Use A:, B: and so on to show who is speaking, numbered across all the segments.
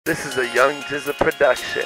A: This is a Young Jizza production.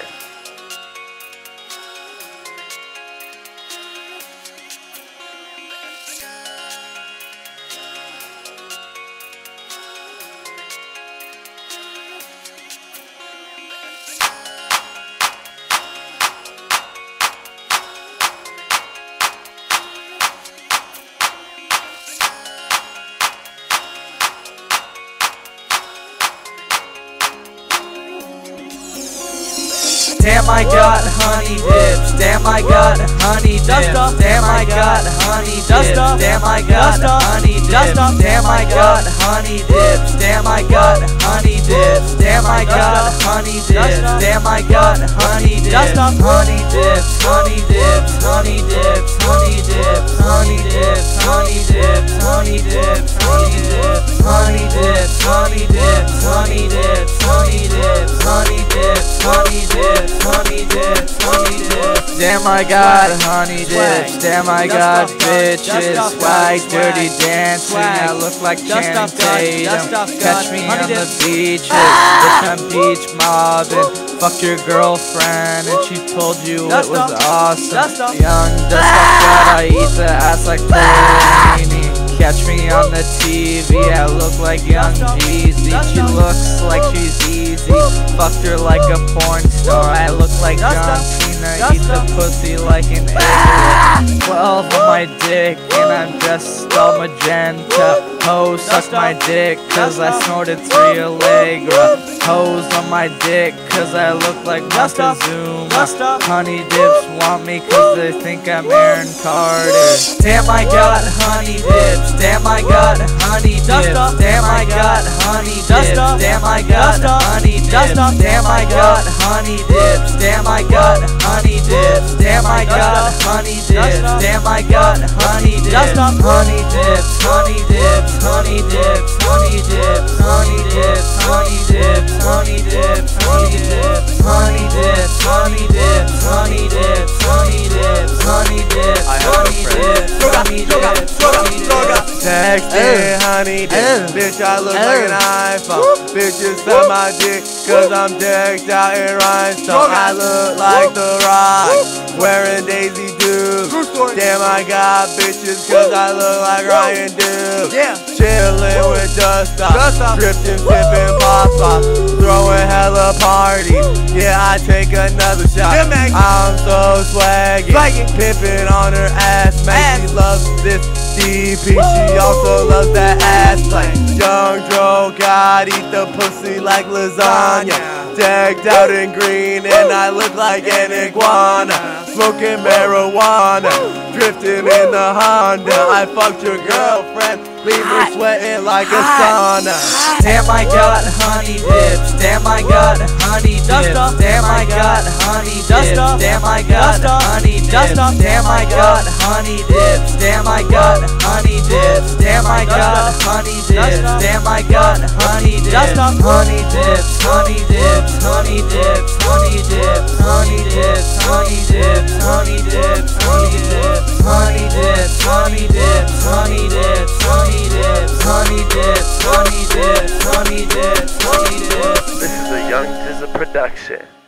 B: Damn, I got honey dips. Damn, I got honey dips. Damn, I got honey dips. Damn, I got honey dips. Damn, I got honey dips. Damn, I got honey dips. Damn, I got honey dips. Damn, I got honey dips. Honey dips. Honey dips. Honey dips. Honey dips. Honey dips. Honey dips. Honey dips. Honey dips. Honey dips. Honey dips. Honey dips. Honey dips. Honey dips. Honey dips. Honey dips, honey dips. Damn, I got honey dips. Damn, I got bitches. Swag, dirty dancing. I look like Channing Tatum. Catch me on the beaches. Bitch, I'm beach mobbing. Fucked your girlfriend and she told you it was awesome. Young, just like that, I eat the ass like Fellini. Catch me on the TV, I look like Young Jeezy. She looks like she's easy. Fucked her like a porn star. I look like John Cena. Eat the pussy like an egg. 12 on my dick and I'm dressed all magenta. Hoes suck my dick cause I snorted 3 Allegra. Hoes on my dick cause I look like Montezuma. Honey dips want me cause they think I'm Aaron Carter. Damn, I got honey dips. Damn, I got honey dips. Damn, I got honey dips. Damn, I got honey dips. Damn, I got honey dips. Damn, I got honey dips. Damn, I got honey dips. Damn, I got honey dips. Honey dips. Honey dips. Honey dips. Honey dips. Honey dips. Honey dips. Honey dips. Honey dips. Honey dips. Honey dips. Honey dips. Honey dips. Honey dips. Honey dips. Honey dips. Honey dips.
C: Texting honey dips. Bitch, I look like an iPhone. Bitches suck my dick cause I'm decked out in rhinestone. I look like The Rock wearing Daisy Dukes. Damn, I got bitches cause I look like Ryan Dukes. Chillin' with dust off, drippin', sippin' pop, throwing hella parties. Yeah, I take another shot. I'm so swaggy, pimpin' on her ass. Man, she loves this DP. She also loves that ass play. Young Dro God, eat the pussy like lasagna. Decked out in green and I look like an iguana. Smoking marijuana, drifting in the Honda. I fucked your girlfriend, leave her sweating like a sauna.
B: Damn, I got honey dips. Damn, I got honey dips. Damn, I got honey dips. Damn, I got honey dips. Damn, I got honey dips. Damn, I got honey dips. Damn, I got honey dips. Damn, I got honey dips. Honey dips. Honey dips. Honey dips. Honey dips. Honey dips. Honey dips. Honey dips. Honey dips. Honey dips. Honey dips. Honey dips. Honey dips. Honey dips. Honey dips. Honey dips. Honey dips.
A: This is a Young Jizza production.